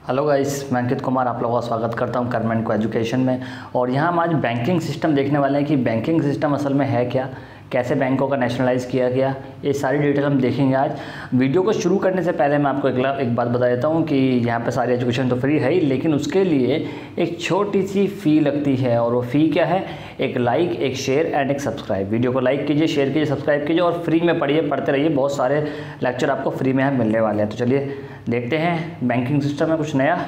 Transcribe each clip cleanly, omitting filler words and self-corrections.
Hello guys, मैं अंकित कुमार आप लोगों का स्वागत करता हूं कर्म एंड को एजुकेशन में। और यहाँ हम आज बैंकिंग सिस्टम देखने वाले हैं कि बैंकिंग सिस्टम असल में है क्या, कैसे बैंकों का नेशनलाइज़ किया गया, ये सारी डिटेल हम देखेंगे आज। वीडियो को शुरू करने से पहले मैं आपको एक बात बता देता हूँ कि यहाँ पे सारी एजुकेशन तो फ्री है ही, लेकिन उसके लिए एक छोटी सी फ़ी लगती है। और वो फ़ी क्या है? एक लाइक, एक शेयर एंड एक सब्सक्राइब। वीडियो को लाइक कीजिए, शेयर कीजिए, सब्सक्राइब कीजिए और फ्री में पढ़ते रहिए। बहुत सारे लेक्चर आपको फ्री में मिलने वाले हैं। तो चलिए देखते हैं बैंकिंग सिस्टम में कुछ नया।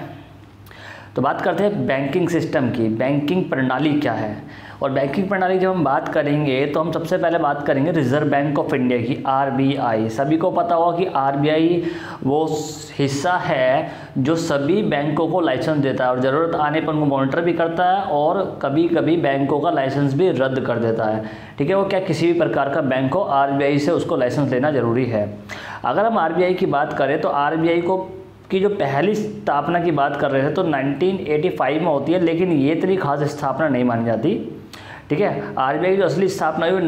तो बात करते हैं बैंकिंग सिस्टम की। बैंकिंग प्रणाली क्या है? और बैंकिंग प्रणाली जब हम बात करेंगे तो हम सबसे पहले बात करेंगे रिजर्व बैंक ऑफ इंडिया की, आरबीआई। सभी को पता होगा कि आरबीआई वो हिस्सा है जो सभी बैंकों को लाइसेंस देता है और ज़रूरत आने पर उनको मॉनिटर भी करता है और कभी कभी बैंकों का लाइसेंस भी रद्द कर देता है। ठीक है, वो क्या किसी भी प्रकार का बैंक हो, आरबीआई से उसको लाइसेंस लेना ज़रूरी है। अगर हम आरबीआई की बात करें तो आरबीआई की जो पहली स्थापना की बात कर रहे थे तो 1985 में होती है, लेकिन ये इतनी खास स्थापना नहीं मानी जाती। ठीक है, आरबीआई की जो असली स्थापना हुई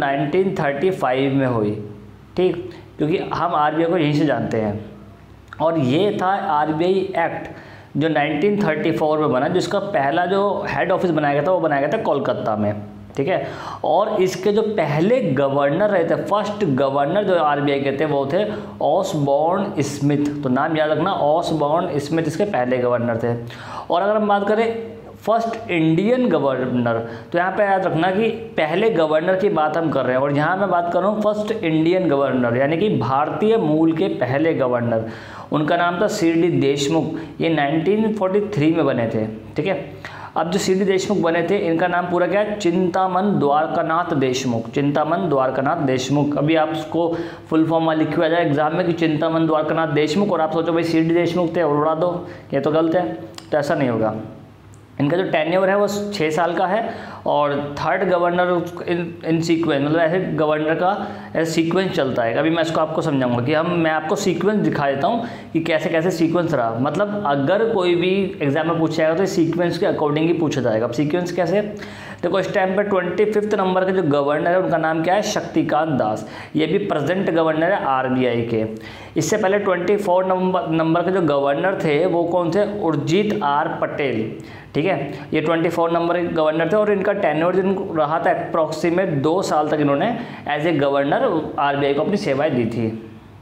1935 में हुई। ठीक, क्योंकि हम आरबीआई को यहीं से जानते हैं। और ये था आरबीआई एक्ट जो 1934 में बना, जिसका पहला जो हेड ऑफिस बनाया गया था वो बनाया गया था कोलकाता में। ठीक है, और इसके जो पहले गवर्नर रहे थे, फर्स्ट गवर्नर जो आरबीआई के थे वो थे ऑसबॉर्न स्मिथ। तो नाम याद रखना, ऑसबॉर्न स्मिथ इसके पहले गवर्नर थे। और अगर हम बात करें फर्स्ट इंडियन गवर्नर, तो यहाँ पे याद रखना कि पहले गवर्नर की बात हम कर रहे हैं। और यहाँ मैं बात कर रहा हूँ फर्स्ट इंडियन गवर्नर, यानी कि भारतीय मूल के पहले गवर्नर। उनका नाम था सी.डी. देशमुख। ये 1943 में बने थे। ठीक है, अब जो सी.डी. देशमुख बने थे इनका नाम पूरा क्या है? चिंतामन द्वारकानाथ देशमुख। चिंतामन द्वारकानाथ देशमुख। अभी आपको फुल फॉर्म में लिखे हुआ जाए एग्जाम में कि चिंतामन द्वारकानाथ देशमुख, और आप सोचो भाई सी.डी. देशमुख थे और उड़ा दो, ये तो गलत है। तो ऐसा नहीं होगा। इनका जो टेन्योर है वो 6 साल का है और थर्ड गवर्नर इन सीक्वेंस, मतलब ऐसे गवर्नर का ऐसे सीक्वेंस चलता है। अभी मैं इसको आपको समझाऊंगा कि मैं आपको सीक्वेंस दिखा देता हूँ कि कैसे कैसे सीक्वेंस रहा। मतलब अगर कोई भी एग्जाम में पूछा जाएगा तो सीक्वेंस के अकॉर्डिंग ही पूछा जाएगा। अब सीक्वेंस कैसे? देखो, इस टाइम पर 25 नंबर के जो गवर्नर है उनका नाम क्या है? शक्तिकांत दास। ये भी प्रेजेंट गवर्नर है आरबीआई के। इससे पहले 24 नंबर के जो गवर्नर थे वो कौन थे? उर्जित आर पटेल। ठीक है, ये 24 नंबर के गवर्नर थे और इनका टेन्योर जिन रहा था अप्रॉक्सीमेट 2 साल तक इन्होंने एज ए गवर्नर आरबीआई को अपनी सेवाएं दी थी।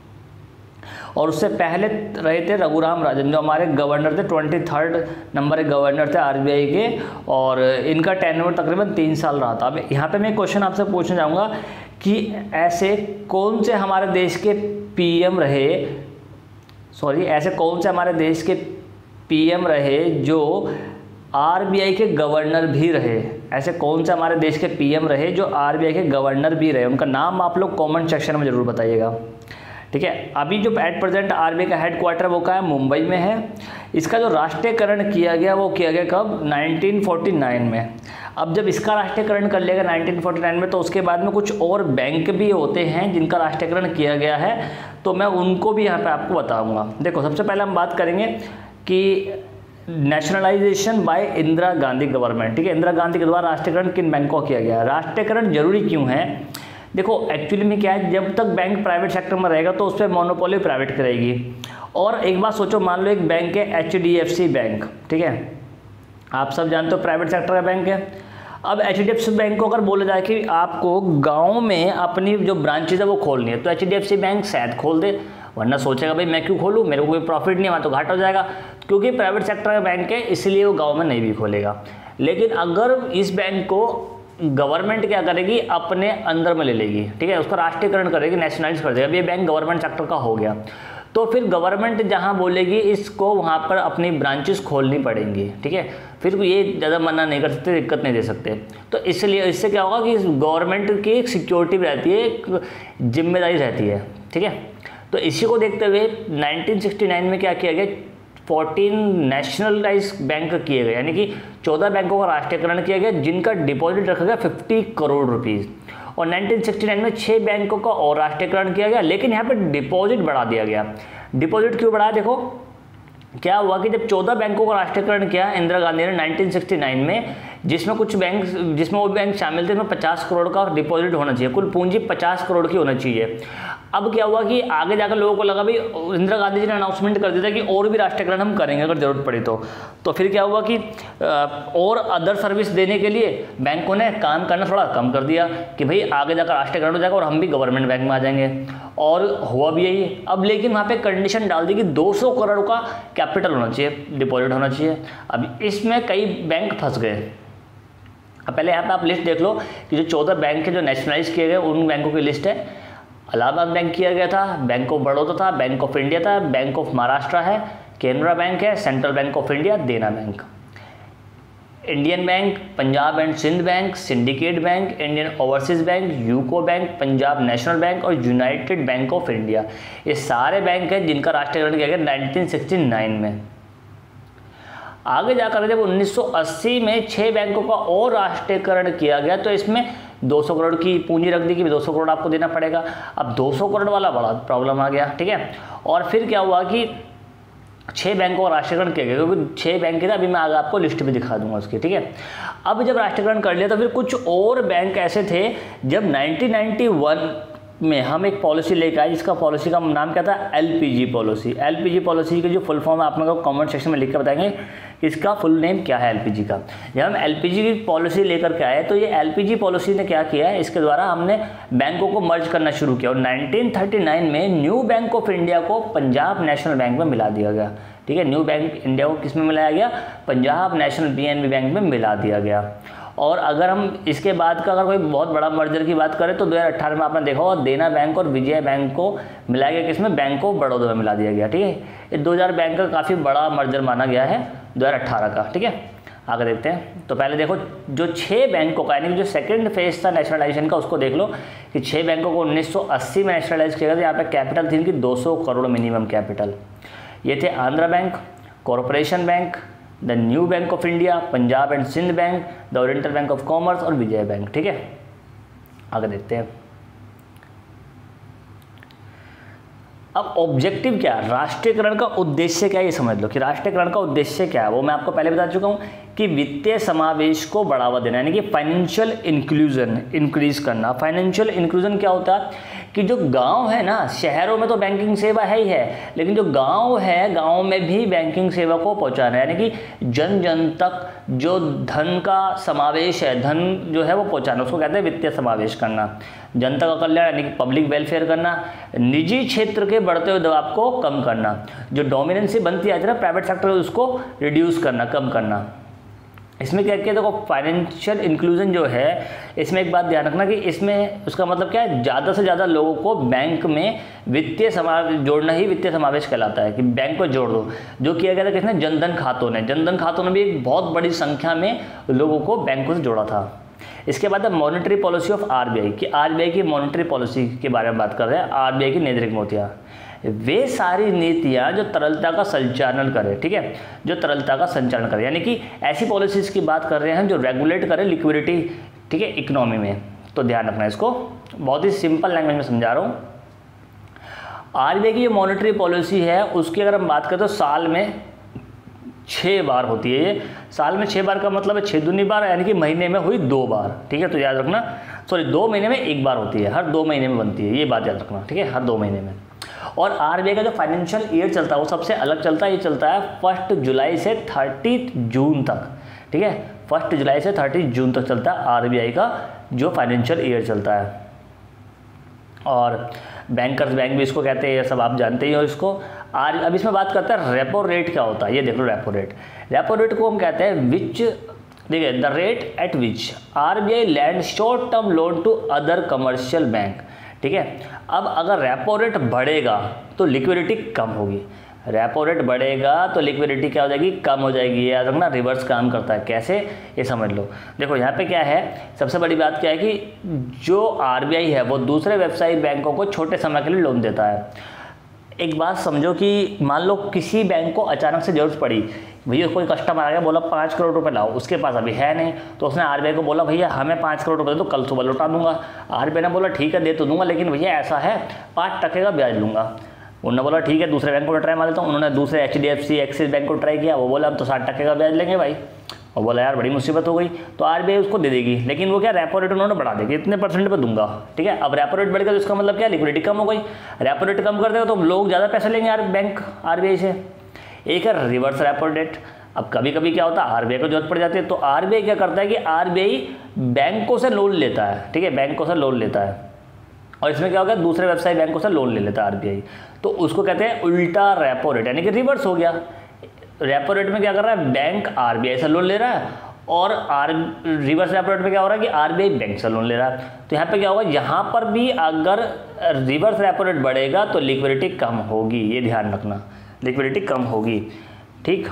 और उससे पहले रहे थे रघुराम राजन, जो हमारे गवर्नर थे, 23 नंबर के गवर्नर थे आरबीआई के, और इनका टेन्योर तकरीबन 3 साल रहा था। अब यहाँ पे मैं क्वेश्चन आपसे पूछना चाहूँगा कि ऐसे कौन से हमारे देश के पीएम रहे, ऐसे कौन से हमारे देश के पीएम रहे जो आरबीआई के गवर्नर भी रहे? ऐसे कौन से हमारे देश के पीएम रहे जो आरबीआई के गवर्नर भी रहे? उनका नाम आप लोग कमेंट सेक्शन में जरूर बताइएगा। ठीक है, अभी जो एट प्रेजेंट आरबीआई का हेडक्वार्टर वो क्या है? मुंबई में है। इसका जो राष्ट्रीयकरण किया गया वो किया गया कब? 1949 में। अब जब इसका राष्ट्रीयकरण कर लिया गया 1949 में, तो उसके बाद में कुछ और बैंक भी होते हैं जिनका राष्ट्रीयकरण किया गया है, तो मैं उनको भी यहाँ पे आपको बताऊँगा। देखो, सबसे पहले हम बात करेंगे कि nationalization by Indira Gandhi government. ठीक है, इंदिरा गांधी के द्वारा राष्ट्रीयकरण किन बैंकों का किया गया? राष्ट्रीयकरण जरूरी क्यों है? देखो, एक्चुअली में क्या है, जब तक बैंक प्राइवेट सेक्टर में रहेगा तो उस पर मोनोपोली प्राइवेट करेगी। और एक बात सोचो, मान लो एक बैंक है एचडीएफसी बैंक। ठीक है, आप सब जानते हो प्राइवेट सेक्टर का बैंक है। अब एचडीएफसी बैंक को अगर बोला जाए कि आपको गाँव में अपनी जो ब्रांचेज है वो खोलनी है, तो एचडीएफसी बैंक शायद खोल दे, वरना सोचेगा भाई मैं क्यों खोलूँ, मेरे को कोई प्रॉफिट नहीं हुआ तो घाटा हो जाएगा। क्योंकि प्राइवेट सेक्टर का बैंक है इसलिए वो गांव में नहीं भी खोलेगा। लेकिन अगर इस बैंक को गवर्नमेंट क्या करेगी? अपने अंदर में ले लेगी। ठीक है, उसका राष्ट्रीयकरण करेगी, नेशनलाइज कर देगा। अब ये बैंक गवर्नमेंट सेक्टर का हो गया, तो फिर गवर्नमेंट जहां बोलेगी इसको वहां पर अपनी ब्रांचेस खोलनी पड़ेंगी। ठीक है, फिर ये ज़्यादा मना नहीं कर सकते, दिक्कत नहीं दे सकते। तो इसलिए इससे क्या होगा कि गवर्नमेंट की एक सिक्योरिटी रहती है, एक जिम्मेदारी रहती है। ठीक है, तो इसी को देखते हुए 1969 में क्या किया गया? 14 नेशनलाइज बैंक किए गए, यानी कि 14 बैंकों का राष्ट्रीयकरण किया गया जिनका डिपॉजिट रखा गया 50 करोड़ रुपीज़। और 1969 में 6 बैंकों का और राष्ट्रीयकरण किया गया, लेकिन यहाँ पे डिपॉजिट बढ़ा दिया गया। डिपॉजिट क्यों बढ़ाया? देखो क्या हुआ कि जब 14 बैंकों का राष्ट्रीयकरण किया इंदिरा गांधी ने 1969 में, जिसमें कुछ बैंक, जिसमें वो बैंक शामिल थे, इसमें 50 करोड़ का डिपॉजिट होना चाहिए, कुल पूंजी 50 करोड़ की होना चाहिए। अब क्या हुआ कि आगे जाकर लोगों को लगा भाई इंदिरा गांधी जी ने अनाउंसमेंट कर दिया था कि और भी राष्ट्रीयकरण हम करेंगे अगर जरूरत पड़ी तो फिर क्या हुआ कि और अदर सर्विस देने के लिए बैंकों ने काम करना थोड़ा कम कर दिया कि भाई आगे जाकर राष्ट्रीयकरण हो जाएगा और हम भी गवर्नमेंट बैंक में आ जाएंगे, और हुआ भी यही। अब लेकिन वहाँ पे कंडीशन डाल दी कि 200 करोड़ का कैपिटल होना चाहिए, डिपॉजिट होना चाहिए। अब इसमें कई बैंक फंस गए। अब पहले यहाँ पे आप लिस्ट देख लो कि जो 14 बैंक है जो नेशनलाइज किए गए उन बैंकों की लिस्ट है। इलाहाबाद बैंक किया गया था, बैंक ऑफ बड़ौदा था, बैंक ऑफ इंडिया था, बैंक ऑफ महाराष्ट्र है, केनरा बैंक है, central bank of India, Dena bank, Indian bank, Punjab and Sind bank, syndicate bank, Indian overseas bank, UCO bank, Punjab national bank और यूनाइटेड बैंक ऑफ इंडिया। ये सारे बैंक हैं जिनका राष्ट्रीयकरण किया गया 1969 में। आगे जाकर जब 1980 में 6 बैंकों का और राष्ट्रीयकरण किया गया तो इसमें 200 करोड़ की पूंजी रख दी कि 200 करोड़ आपको देना पड़ेगा। अब 200 करोड़ वाला बड़ा प्रॉब्लम आ गया, ठीक है। और फिर क्या हुआ कि 6 बैंकों का राष्ट्रीयकरण किया गया, क्योंकि 6 बैंक थे, अभी मैं आगे आपको लिस्ट भी दिखा दूंगा उसकी, ठीक है। अब जब राष्ट्रीयकरण कर लिया तो फिर कुछ और बैंक ऐसे थे, जब 1991 में हम एक पॉलिसी लेकर आए जिसका पॉलिसी का नाम क्या था, एलपीजी पॉलिसी। एलपीजी पॉलिसी की जो फुल फॉर्म है आप मेरे को कमेंट सेक्शन में लिख कर बताएंगे इसका फुल नेम क्या है एलपीजी का। जब हम एलपीजी की पॉलिसी लेकर के आए तो ये एलपीजी पॉलिसी ने क्या किया है, इसके द्वारा हमने बैंकों को मर्ज करना शुरू किया और 1939 में न्यू बैंक ऑफ इंडिया को पंजाब नेशनल बैंक में मिला दिया गया, ठीक है। न्यू बैंक इंडिया को किस में मिलाया गया, पंजाब नेशनल पीएनबी बैंक में मिला दिया गया। और अगर हम इसके बाद का अगर कोई बहुत बड़ा मर्जर की बात करें तो 2018 में आपने देखा होगा देना बैंक और विजय बैंक को मिलाया गया, किसमें, बैंक ऑफ बड़ौदा में मिला दिया गया, ठीक है। ये 2000 बैंक का काफ़ी बड़ा मर्जर माना गया है 2018 का, ठीक है। आगे देखते हैं। तो पहले देखो जो 6 बैंकों का यानी कि जो सेकंड फेज था नेशनलाइजेशन का उसको देख लो कि 6 बैंकों को 1980 में नेशनलाइज किया गया। यहाँ पे कैपिटल थी इनकी 200 करोड़ मिनिमम कैपिटल। ये थे Andhra bank, corporation bank, the new bank of India, Punjab and Sind bank, the oriental bank of commerce और विजय बैंक, ठीक है। आगे देखते हैं। अब ऑब्जेक्टिव क्या है, राष्ट्रीयकरण का उद्देश्य क्या है, ये समझ लो कि राष्ट्रीयकरण का उद्देश्य क्या है। वो मैं आपको पहले बता चुका हूँ कि वित्तीय समावेश को बढ़ावा देना यानी कि फाइनेंशियल इंक्लूजन इंक्रीज करना। फाइनेंशियल इंक्लूजन क्या होता है कि जो गांव है ना, शहरों में तो बैंकिंग सेवा है ही है, लेकिन जो गांव है गांव में भी बैंकिंग सेवा को पहुंचाना यानी कि जन जन तक जो धन का समावेश है, धन जो है वो पहुंचाना, उसको कहते हैं वित्तीय समावेश करना। जनता का कल्याण यानी कि पब्लिक वेलफेयर करना। निजी क्षेत्र के बढ़ते हुए दबाव को कम करना, जो डोमिनेंसी बनती आती है ना प्राइवेट सेक्टर, उसको रिड्यूस करना, कम करना। इसमें क्या किया, देखो फाइनेंशियल इंक्लूजन जो है इसमें एक बात ध्यान रखना कि इसमें उसका मतलब क्या है, ज़्यादा से ज़्यादा लोगों को बैंक में वित्तीय समावेश जोड़ना ही वित्तीय समावेश कहलाता है कि बैंक को जोड़ दो। जो किया गया था किसने, जनधन खातों ने। जनधन खातों ने भी एक बहुत बड़ी संख्या में लोगों को बैंकों से जोड़ा था। इसके बाद मॉनेटरी पॉलिसी ऑफ आरबीआई कि आरबीआई की मॉनेटरी पॉलिसी के बारे में बात कर रहे हैं। आरबीआई की मौद्रिक नीतियाँ, वे सारी नीतियाँ जो तरलता का संचालन करें, ठीक है, जो तरलता का संचालन करें यानी कि ऐसी पॉलिसीज़ की बात कर रहे हैं जो रेगुलेट करें लिक्विडिटी, ठीक है, इकोनॉमी में। तो ध्यान रखना इसको, बहुत ही सिंपल लैंग्वेज में समझा रहा हूँ। आरबीआई की जो मॉनेटरी पॉलिसी है उसकी अगर हम बात करें तो साल में 6 बार होती है। ये साल में 6 बार का मतलब है 6 दूनी बार यानी कि महीने में हुई 2 बार, ठीक है। तो याद रखना, सॉरी 2 महीने में 1 बार होती है, हर 2 महीने में बनती है, ये बात याद रखना, ठीक है, हर 2 महीने में। और आरबीआई का जो फाइनेंशियल ईयर चलता है वो सबसे अलग चलता है। ये चलता है 1 जुलाई से 30 जून तक, ठीक है। 1 जुलाई से 30 जून तक चलता है आरबीआई का जो फाइनेंशियल ईयर चलता है। और बैंकर्स बैंक भी इसको कहते हैं, ये सब आप जानते ही हो इसको। अब इसमें बात करते हैं रेपो रेट क्या होता है। ये देख लो रेपो रेट। रेपो रेट को हम कहते हैं विच, देखिए, the rate at which RBI land short term loan to other commercial bank, ठीक है। अब अगर रेपो रेट बढ़ेगा तो लिक्विडिटी कम होगी, रेपो रेट बढ़ेगा तो लिक्विडिटी क्या हो जाएगी, कम हो जाएगी। याद रखना, रिवर्स काम करता है। कैसे, ये समझ लो। देखो यहाँ पे क्या है, सबसे बड़ी बात क्या है कि जो आरबीआई है वो दूसरे व्यवसायिक बैंकों को छोटे समय के लिए लोन देता है। एक बात समझो कि मान लो किसी बैंक को अचानक से जरूरत पड़ी, भैया कोई कस्टमर आ गया, बोला 5 करोड़ रुपए लाओ, उसके पास अभी है नहीं, तो उसने आरबीआई को बोला भैया हमें 5 करोड़ रुपए दे दो, कल सुबह लौटा दूंगा। आरबीआई ने बोला ठीक है दे तो दूंगा, लेकिन भैया ऐसा है 5% का ब्याज लूंगा। उन्होंने बोला ठीक है दूसरे बैंक को ट्राई मार लेता हूँ। उन्होंने दूसरे HDFC एक्सिस बैंक को ट्राई किया, वो बोला अब तो 60% का ब्याज लेंगे भाई, और बोला यार बड़ी मुसीबत हो गई, तो आरबीआई उसको दे देगी, लेकिन वो क्या रेपो रेट उन्होंने बढ़ा देगी, इतने परसेंट पे दूंगा, ठीक है। अब रेपो रेट बढ़ गया तो इसका मतलब क्या, लिक्विडिटी कम हो गई, रेपो रेट कम कर देगा तो लोग ज़्यादा पैसे लेंगे यार बैंक आरबीआई से। एक है रिवर्स रेपो रेट। अब कभी कभी क्या होता है आरबीआई को जरूरत पड़ जाती है, तो आरबीआई क्या करता है कि आरबीआई बैंकों से लोन लेता है, ठीक है, बैंकों से लोन लेता है, और इसमें क्या होगा दूसरे व्यवसायी बैंकों से लोन ले लेता है आरबीआई, तो उसको कहते हैं उल्टा रेपो रेट, यानी कि रिवर्स हो गया। रेपो रेट में क्या कर रहा है, बैंक आरबीआई से लोन ले रहा है, और रिवर्स रेपो रेट में क्या हो रहा है कि आरबीआई बैंक से लोन ले रहा है। तो यहाँ पे क्या होगा, यहाँ पर भी अगर रिवर्स रेपो रेट बढ़ेगा तो लिक्विडिटी कम होगी, ये ध्यान रखना, लिक्विडिटी कम होगी, ठीक।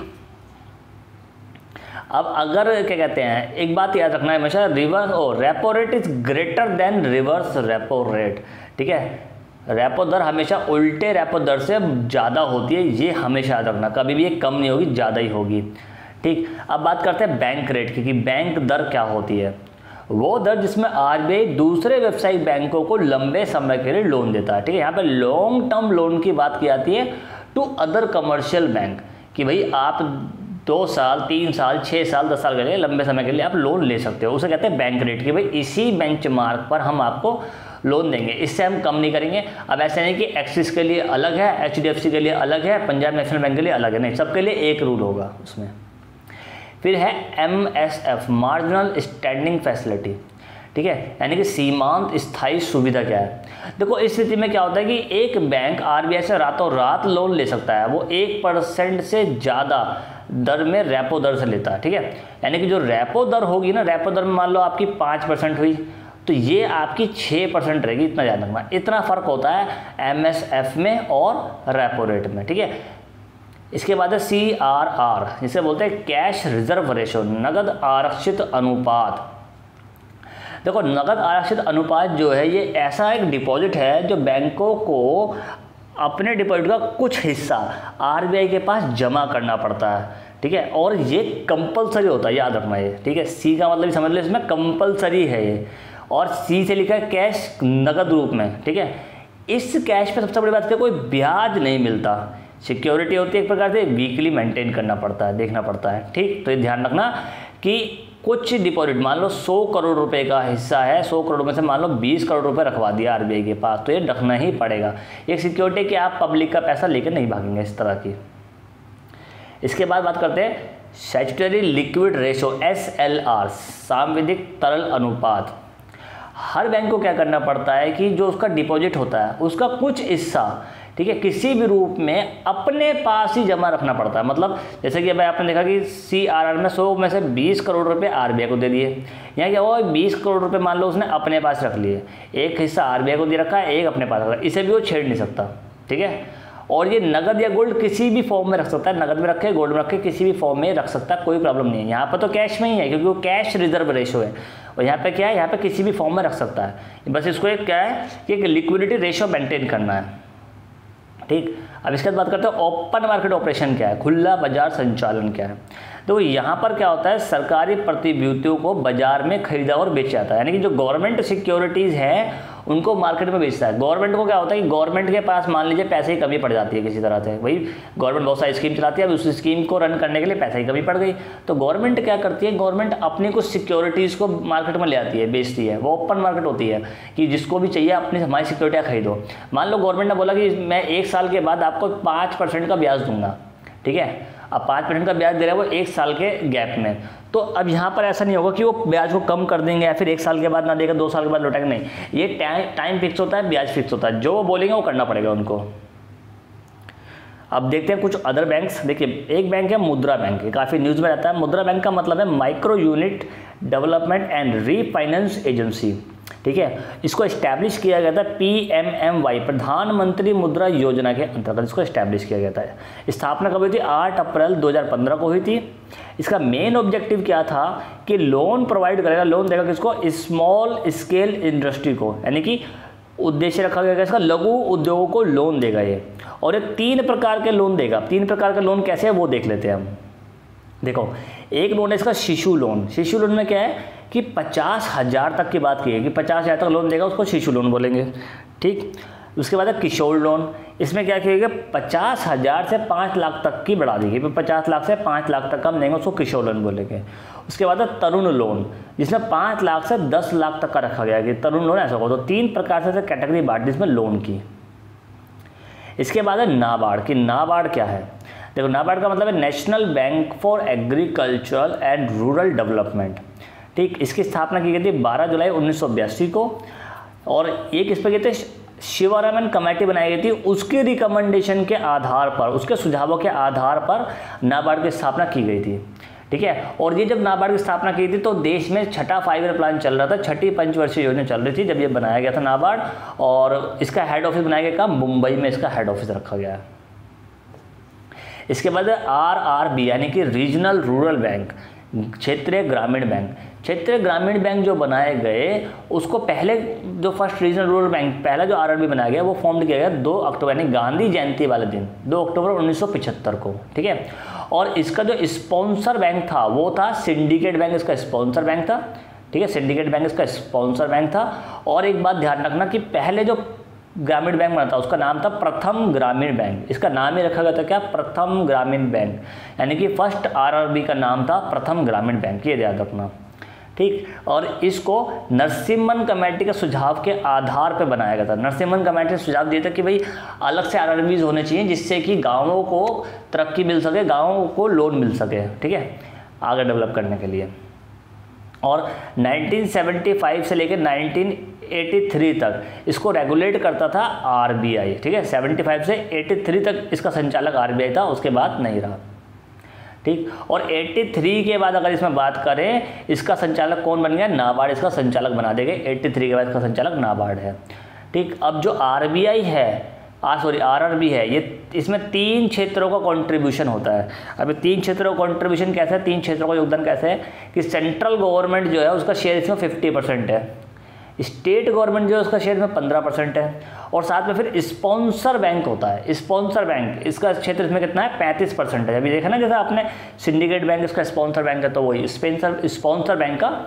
अब अगर क्या कहते हैं, एक बात याद रखना है हमेशा, reverse repo rate is greater than reverse repo rate, ठीक है। रेपो दर हमेशा उल्टे रेपो दर से ज़्यादा होती है, ये हमेशा याद रखना, कभी भी ये कम नहीं होगी, ज़्यादा ही होगी, ठीक। अब बात करते हैं बैंक रेट की, कि बैंक दर क्या होती है। वो दर जिसमें आरबीआई दूसरे व्यावसायिक बैंकों को लंबे समय के लिए लोन देता है, ठीक है। यहाँ पे लॉन्ग टर्म लोन की बात की जाती है टू अदर कमर्शियल बैंक, कि भाई आप 2 साल 3 साल 6 साल 10 साल के लिए लंबे समय के लिए आप लोन ले सकते हो, उसे कहते हैं बैंक रेट, कि भाई इसी बेंचमार्क पर हम आपको लोन देंगे, इससे हम कम नहीं करेंगे। अब ऐसा नहीं कि एक्सिस के लिए अलग है, एचडीएफसी के लिए अलग है, पंजाब नेशनल बैंक के लिए अलग है, नहीं, सबके लिए एक रूल होगा उसमें। फिर है एमएसएफ, मार्जिनल स्टैंडिंग फैसिलिटी, ठीक है, यानी कि सीमांत स्थायी सुविधा क्या है। देखो इस स्थिति में क्या होता है कि एक बैंक आरबीआई से रातों रात लोन ले सकता है, वो 1% से ज़्यादा दर में रेपो दर से लेता है, ठीक है। यानी कि जो रेपो दर होगी ना, रेपो दर में मान लो आपकी 5% हुई, तो ये आपकी 6% रहेगी, इतना याद रखना। इतना फ़र्क होता है एमएसएफ में और रेपो रेट में, ठीक है। इसके बाद है CRR, जिसे बोलते हैं कैश रिजर्व रेशो, नगद आरक्षित अनुपात। देखो नगद आरक्षित अनुपात जो है, ये ऐसा एक डिपॉजिट है जो बैंकों को अपने डिपॉजिट का कुछ हिस्सा आरबीआई के पास जमा करना पड़ता है, ठीक है, और ये कंपलसरी होता है, याद रखना ये, ठीक है। सी का मतलब समझ लो, इसमें कंपलसरी है ये, और सी से लिखा है कैश, नगद रूप में, ठीक है। इस कैश पे सबसे बड़ी बात है कोई ब्याज नहीं मिलता, सिक्योरिटी होती है एक प्रकार से, वीकली मेंटेन करना पड़ता है, देखना पड़ता है, ठीक। तो ये ध्यान रखना कि कुछ डिपॉजिट मान लो 100 करोड़ रुपए का हिस्सा है, 100 करोड़ में से मान लो 20 करोड़ रुपए रखवा दिया आरबीआई के पास, तो ये रखना ही पड़ेगा, एक सिक्योरिटी कि आप पब्लिक का पैसा लेकर नहीं भागेंगे, इस तरह की। इसके बाद बात करते हैं स्टैट्यूटरी लिक्विड रेशो, SLR, सांविधिक तरल अनुपात। हर बैंक को क्या करना पड़ता है कि जो उसका डिपॉजिट होता है उसका कुछ हिस्सा, ठीक है, किसी भी रूप में अपने पास ही जमा रखना पड़ता है। मतलब जैसे कि भाई आपने देखा कि CRR में 100 में से 20 करोड़ रुपए आरबीआई को दे दिए, यहाँ क्या हुआ 20 करोड़ रुपए मान लो उसने अपने पास रख लिए, एक हिस्सा आरबीआई को दे रखा है, एक अपने पास रखा है, इसे भी वो छेड़ नहीं सकता, ठीक है। और ये नगद या गोल्ड किसी भी फॉर्म में रख सकता है, नगद में रखे, गोल्ड में रखे, किसी भी फॉर्म में रख सकता है, कोई प्रॉब्लम नहीं है। यहाँ पर तो कैश में ही है क्योंकि वो कैश रिजर्व रेशो है, और यहाँ पे क्या है, यहाँ पे किसी भी फॉर्म में रख सकता है, बस इसको एक क्या है कि एक लिक्विडिटी रेशो मेंटेन करना है, ठीक। अब इसके बाद बात करते हैं ओपन मार्केट ऑपरेशन क्या है, खुला बाजार संचालन क्या है। तो यहाँ पर क्या होता है, सरकारी प्रतिभूतियों को बाजार में खरीदा और बेचा जाता है, यानी कि जो गवर्नमेंट सिक्योरिटीज़ हैं उनको मार्केट में बेचता है। गवर्नमेंट को क्या होता है कि गवर्नमेंट के पास मान लीजिए पैसे की कमी पड़ जाती है किसी तरह से, भाई गवर्नमेंट बहुत सारी स्कीम चलाती है, अब उस स्कीम को रन करने के लिए पैसे की कमी पड़ गई, तो गवर्नमेंट क्या करती है, गवर्नमेंट अपनी कुछ सिक्योरिटीज़ को मार्केट में ले आती है, बेचती है। वो ओपन मार्केट होती है कि जिसको भी चाहिए अपनी हमारी सिक्योरिटियाँ खरीदो। मान लो गवर्नमेंट ने बोला कि मैं 1 साल के बाद आपको 5% का ब्याज दूंगा, ठीक है। अब 5% का ब्याज दे रहा है वो 1 साल के गैप में, तो अब यहाँ पर ऐसा नहीं होगा कि वो ब्याज को कम कर देंगे या फिर 1 साल के बाद ना देगा 2 साल के बाद लौटाएंगे, नहीं, ये टाइम फिक्स होता है, ब्याज फिक्स होता है, जो वो बोलेंगे वो करना पड़ेगा उनको। अब देखते हैं कुछ अदर बैंक्स। देखिए एक बैंक है मुद्रा बैंक, ये काफ़ी न्यूज़ में रहता है। मुद्रा बैंक का मतलब है micro unit development and refinance agency, ठीक है। इसको इस्टेब्लिश किया गया था PMMY, प्रधानमंत्री मुद्रा योजना के अंतर्गत इसको इस्टेब्लिश किया गया था। स्थापना कब हुई थी, 8 अप्रैल 2015 को हुई थी। इसका मेन ऑब्जेक्टिव क्या था कि लोन प्रोवाइड करेगा, लोन देगा किसको, स्मॉल स्केल इंडस्ट्री को, यानी कि उद्देश्य रखा गया इसका लघु उद्योगों को लोन देगा ये, और ये 3 प्रकार के लोन देगा। 3 प्रकार के लोन कैसे है वो देख लेते हैं हम। देखो एक लोन है इसका शिशु लोन। शिशु लोन में क्या है कि 50,000 तक की बात की है कि 50,000 तक लोन देगा, उसको शिशु लोन बोलेंगे, ठीक। उसके बाद है किशोर लोन, इसमें क्या किया गया 50,000 से 5 लाख तक की बढ़ा दी गई, 50 लाख से 5 लाख तक हम देंगे उसको किशोर लोन बोलेंगे। उसके बाद है तरुण लोन, जिसमें 5 लाख से 10 लाख तक का रखा गया कि तरुण लोन ऐसा हो। तो 3 प्रकार से कैटेगरी बांट दी इसमें लोन की। इसके बाद है नाबार्ड, कि नाबार्ड क्या है। देखो नाबार्ड का मतलब है national bank for agricultural and rural development, ठीक। इसकी स्थापना की गई थी 12 जुलाई 1982 को, और एक इस पर गए थे शिवरामन कमेटी बनाई गई थी, उसके रिकमेंडेशन के आधार पर, उसके सुझावों के आधार पर नाबार्ड की स्थापना की गई थी, ठीक है। और ये जब नाबार्ड की स्थापना की थी तो देश में छठा 5 ईयर प्लान चल रहा था, छठी पंचवर्षीय योजना चल रही थी जब ये बनाया गया था नाबार्ड, और इसका हेड ऑफिस बनाया गया मुंबई में, इसका हेड ऑफिस रखा गया है। इसके बाद RRB यानी कि रीजनल रूरल बैंक, क्षेत्रीय ग्रामीण बैंक। क्षेत्रीय ग्रामीण बैंक जो बनाए गए उसको पहले जो फर्स्ट रीजनल रूरल बैंक, पहला जो RRB बनाया गया वो फॉर्म किया गया 2 अक्टूबर यानी गांधी जयंती वाले दिन, 2 अक्टूबर 1975 को, ठीक है। और इसका जो स्पॉन्सर बैंक था वो था सिंडिकेट बैंक, इसका स्पॉन्सर बैंक था, ठीक है। सिंडिकेट बैंक इसका स्पॉन्सर बैंक था। और एक बात ध्यान रखना कि पहले जो ग्रामीण बैंक बना था उसका नाम था प्रथम ग्रामीण बैंक, इसका नाम ही रखा गया था क्या, प्रथम ग्रामीण बैंक, यानी कि फर्स्ट RRB का नाम था प्रथम ग्रामीण बैंक, ये याद रखना, ठीक। और इसको नरसिम्हन कमेटी के सुझाव के आधार पर बनाया गया था। नरसिम्हन कमेटी ने सुझाव दिया था कि भाई अलग से RRBs होने चाहिए जिससे कि गाँवों को तरक्की मिल सके, गाँवों को लोन मिल सके, ठीक है, आगे डेवलप करने के लिए। और 1975 से लेकर 1983 तक इसको रेगुलेट करता था RBI, ठीक है। 75 से 83 तक इसका संचालक RBI था, उसके बाद नहीं रहा, ठीक। और 83 के बाद अगर इसमें बात करें इसका संचालक कौन बन गया, नाबार्ड इसका संचालक बना देंगे। 83 के बाद इसका संचालक नाबार्ड है, ठीक। अब जो RBI है RRB है, ये इसमें 3 क्षेत्रों का कंट्रीब्यूशन होता है। अब 3 क्षेत्रों का कंट्रीब्यूशन कैसे है, 3 क्षेत्रों का योगदान कैसे है कि सेंट्रल गवर्नमेंट जो है उसका शेयर इसमें 50% है, स्टेट गवर्नमेंट जो है उसका शेयर में 15% है, और साथ में फिर स्पॉन्सर बैंक होता है। स्पॉन्सर बैंक इसका क्षेत्र इसमें कितना है, 35% है। अभी देखा ना जैसे आपने सिंडिकेट बैंक इसका स्पॉन्सर बैंक है, तो वही स्पॉन्सर बैंक का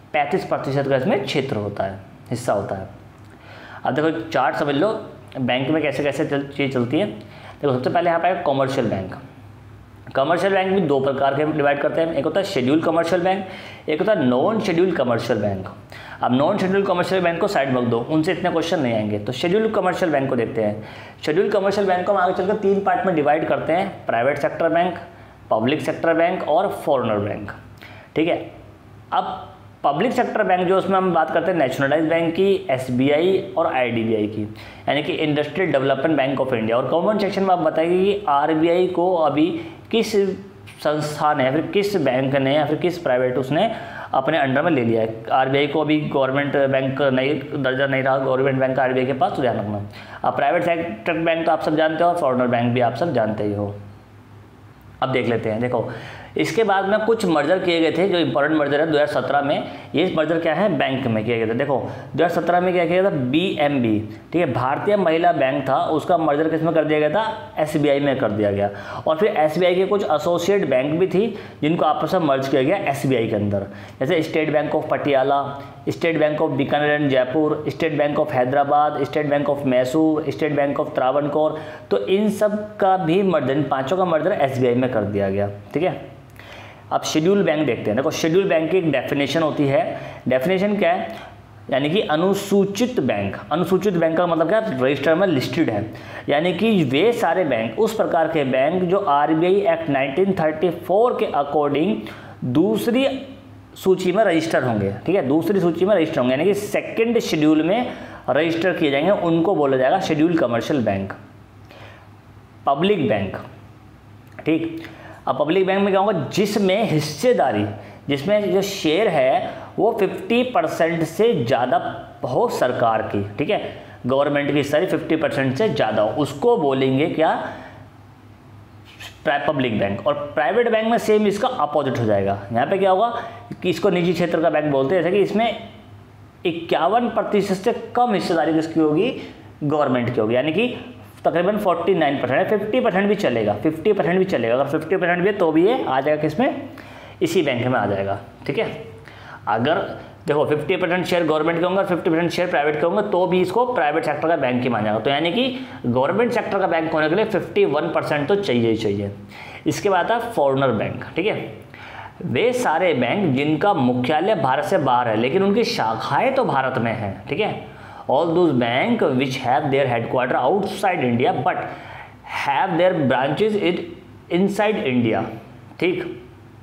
35% का इसमें क्षेत्र होता है, हिस्सा होता है। अब देखो चार्ट समझ लो बैंक में कैसे कैसे चीज़ चलती है। देखो सबसे पहले यहाँ पे है कॉमर्शियल बैंक। कमर्शियल बैंक भी 2 प्रकार के डिवाइड करते हैं, एक होता है शेड्यूल कमर्शियल बैंक, एक होता है नॉन शेड्यूल कमर्शियल बैंक। अब नॉन शेड्यूल कमर्शियल बैंक को साइड में रख दो, उनसे इतने क्वेश्चन नहीं आएंगे। तो शेड्यूल कमर्शियल बैंक को देखते हैं। शेड्यूल कमर्शियल बैंक को हम आगे चलकर 3 पार्ट में डिवाइड करते हैं, private sector bank, public sector bank और फॉरेनर बैंक, ठीक है। अब पब्लिक सेक्टर बैंक जो उसमें हम बात करते हैं नेशनलाइज बैंक की, SBI और IDBI की, यानी कि industrial development bank of India. और कॉमन सेक्शन में आप बताइए कि RBI को अभी किस संस्था ने या फिर किस बैंक ने या फिर किस प्राइवेट उसने अपने अंडर में ले लिया है। RBI को अभी गवर्नमेंट बैंक नहीं दर्जा नहीं रहा, गवर्नमेंट बैंक का RBI के पास, तो ध्यान रखना। अब प्राइवेट सेक्टर बैंक तो आप सब जानते हो और फॉरेनर बैंक भी आप सब जानते ही हो। अब देख लेते हैं। देखो इसके बाद में कुछ मर्जर किए गए थे जो इंपॉर्टेंट मर्जर है 2017 में। ये मर्जर क्या है, बैंक में किया गया था। देखो 2017 में क्या किया गया था, BMB, ठीक है, भारतीय महिला बैंक था, उसका मर्जर किस में कर दिया गया था, SBI में कर दिया गया। और फिर SBI के कुछ एसोसिएट बैंक भी थी जिनको आपस में मर्ज किया गया SBI के अंदर, जैसे state bank of Patiala, state bank of Bikaner and Jaipur, state bank of Hyderabad, state bank of Mysore, state bank of Travancore. तो इन सब का भी मर्जर, इन 5 का मर्जर SBI में कर दिया गया, ठीक है। अब शेड्यूल बैंक देखते हैं। देखो शेड्यूल बैंक की एक डेफिनेशन होती है। डेफिनेशन क्या है, यानी कि अनुसूचित बैंक। अनुसूचित बैंक का मतलब क्या, रजिस्टर में लिस्टेड है, यानी कि वे सारे बैंक, उस प्रकार के बैंक जो RBI एक्ट 1934 के अकॉर्डिंग दूसरी सूची में रजिस्टर होंगे, ठीक है, दूसरी सूची में रजिस्टर होंगे, यानी कि सेकंड शेड्यूल में रजिस्टर किए जाएंगे, उनको बोला जाएगा schedule commercial bank. Public bank, ठीक। अब पब्लिक बैंक में क्या होगा, जिसमें हिस्सेदारी, जिसमें जो शेयर है वो 50% से ज़्यादा हो सरकार की, ठीक है, गवर्नमेंट की हिस्सेदारी 50% से ज़्यादा हो, उसको बोलेंगे क्या, पब्लिक बैंक। और प्राइवेट बैंक में सेम इसका अपोजिट हो जाएगा। यहाँ पे क्या होगा कि इसको निजी क्षेत्र का बैंक बोलते हैं, जैसे कि इसमें 51% से कम हिस्सेदारी किसकी होगी, गवर्नमेंट की होगी, यानी कि तकरीबन 49% है। 50% भी चलेगा, 50% भी चलेगा। अगर 50% भी है तो भी ये आ जाएगा किसमें, इसी बैंक में आ जाएगा, ठीक है। अगर देखो 50% शेयर गवर्नमेंट के होंगे और 50% शेयर प्राइवेट के होंगे, तो भी इसको प्राइवेट सेक्टर का बैंक ही माना जाएगा। तो यानी कि गवर्नमेंट सेक्टर का बैंक होने के लिए 51% तो चाहिए ही चाहिए। इसके बाद आता है फॉरेनर बैंक, ठीक है। वे सारे बैंक जिनका मुख्यालय भारत से बाहर है लेकिन उनकी शाखाएं तो भारत में हैं, ठीक है। All those bank which have their headquarter outside India but have their branches inside India, ठीक।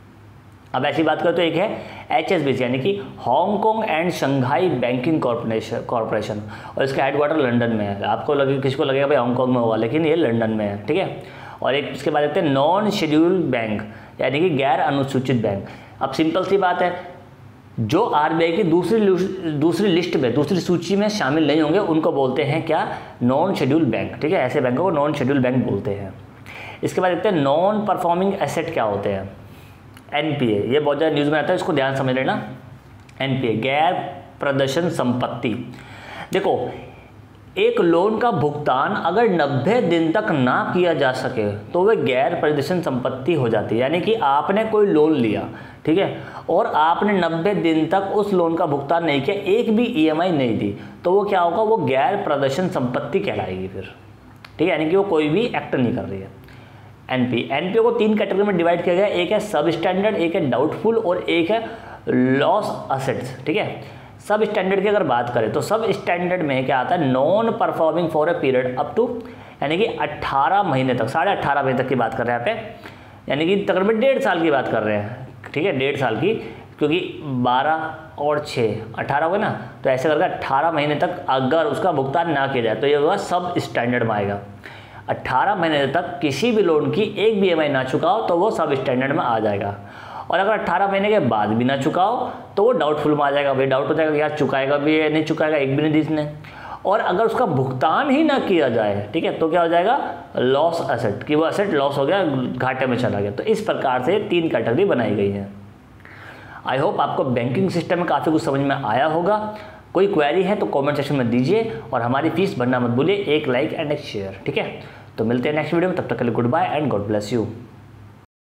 अब ऐसी बात करें तो एक है HSBC यानी कि Hong Kong and Shanghai banking corporation, और इसका हेडक्वार्टर लंदन में है। आपको लगे, किसी को लगेगा भाई हांगकांग में होगा, लेकिन ये लंदन में है, ठीक है। और एक इसके बाद देखते हैं नॉन शेड्यूल्ड बैंक यानी कि गैर अनुसूचित बैंक। अब सिंपल सी बात है, जो RBI की दूसरी लिस्ट में, दूसरी सूची में शामिल नहीं होंगे उनको बोलते हैं क्या, नॉन शेड्यूल्ड बैंक, ठीक है। ऐसे बैंकों को नॉन शेड्यूल्ड बैंक बोलते हैं। इसके बाद देखते हैं नॉन परफॉर्मिंग एसेट क्या होते हैं, NPA, ये बहुत ज़्यादा न्यूज़ में आता है, इसको ध्यान समझ लेना। NPA गैर प्रदर्शन संपत्ति। देखो एक लोन का भुगतान अगर 90 दिन तक ना किया जा सके तो वह गैर प्रदर्शन संपत्ति हो जाती है। यानी कि आपने कोई लोन लिया, ठीक है, और आपने 90 दिन तक उस लोन का भुगतान नहीं किया, एक भी EMI नहीं दी, तो वो क्या होगा, वो गैर प्रदर्शन संपत्ति कहलाएगी फिर, ठीक है। यानी कि वो कोई भी एक्ट नहीं कर रही है। NPA को 3 कैटेगरी में डिवाइड किया गया, एक है सब स्टैंडर्ड, एक है डाउटफुल और एक है लॉस असेट्स, ठीक है। सब स्टैंडर्ड की अगर बात करें तो सब स्टैंडर्ड में क्या आता है, non performing for a period up to, यानी कि 18 महीने तक, 18.5 महीने तक की बात कर रहे हैं यहाँ पे, यानी कि तकरीबन 1.5 साल की बात कर रहे हैं, ठीक है, 1.5 साल की, क्योंकि 12 और 6 18 हो गए ना, तो ऐसे करके 18 महीने तक अगर उसका भुगतान ना किया जाए तो ये होगा सब स्टैंडर्ड में आएगा। 18 महीने तक किसी भी लोन की एक भी EMI ना चुकाओ तो वो सब स्टैंडर्ड में आ जाएगा, और अगर 18 महीने के बाद भी ना चुकाओ तो वो डाउटफुल में आ जाएगा। भाई डाउट हो जाएगा कि यार चुकाएगा भी या नहीं चुकाएगा, एक भी नहीं दी इसने। और अगर उसका भुगतान ही ना किया जाए, ठीक है, तो क्या हो जाएगा, लॉस असेट, कि वो असेट लॉस हो गया, घाटे में चला गया। तो इस प्रकार से 3 कैटेगरी बनाई गई है। आई होप आपको बैंकिंग सिस्टम में काफ़ी कुछ समझ में आया होगा। कोई क्वेरी है तो कमेंट सेक्शन में दीजिए, और हमारी फीस भरना मत भूलिए, 1 लाइक एंड 1 शेयर, ठीक है। तो मिलते हैं नेक्स्ट वीडियो में, तब तक के लिए good bye and God bless you.